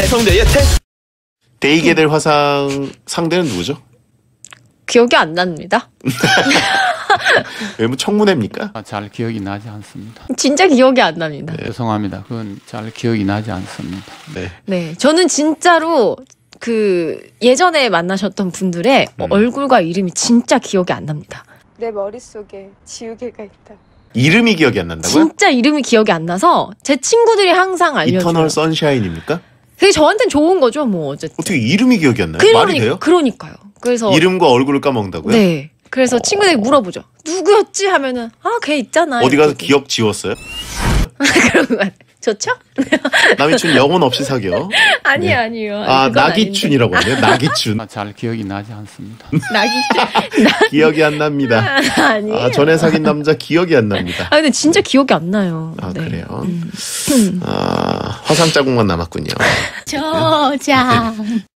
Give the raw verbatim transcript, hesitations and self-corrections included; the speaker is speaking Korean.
성대의 태. 데이게 될 화상 상대는 누구죠? 기억이 안 납니다. 왜 뭐 청문회입니까? 잘 기억이 나지 않습니다. 진짜 기억이 안 납니다. 네. 죄송합니다. 그건 잘 기억이 나지 않습니다. 네. 네, 저는 진짜로 그 예전에 만나셨던 분들의 음. 얼굴과 이름이 진짜 기억이 안 납니다. 내 머릿속에 지우개가 있다. 이름이 기억이 안 난다고요? 진짜 이름이 기억이 안 나서 제 친구들이 항상 알려줘요. 이터널 선샤인입니까? 그게 저한테는 좋은 거죠, 뭐 어쨌든. 어떻게 이름이 기억이 안 나요? 그러니, 말이 돼요? 그러니까요. 그래서 이름과 얼굴을 까먹는다고요? 네. 그래서 친구들이 물어보죠. 누구였지 하면은 아, 걔 있잖아. 어디 가서 이렇게. 기억 지웠어요? 그런 거 같아요. 좋죠? 남이춘 영혼 없이 사겨. 아니 네. 아니요. 아, 그건 나기춘이라고 하네요. 나기춘. 잘 기억이 나지 않습니다. 아닌데. 나기 기억이 안 납니다. 아니에요. 아, 전에 사귄 남자 기억이 안 납니다. 아 근데 진짜 기억이 안 나요. 아, 네. 그래요? 음. 아, 화상 자국만 남았군요. 저장.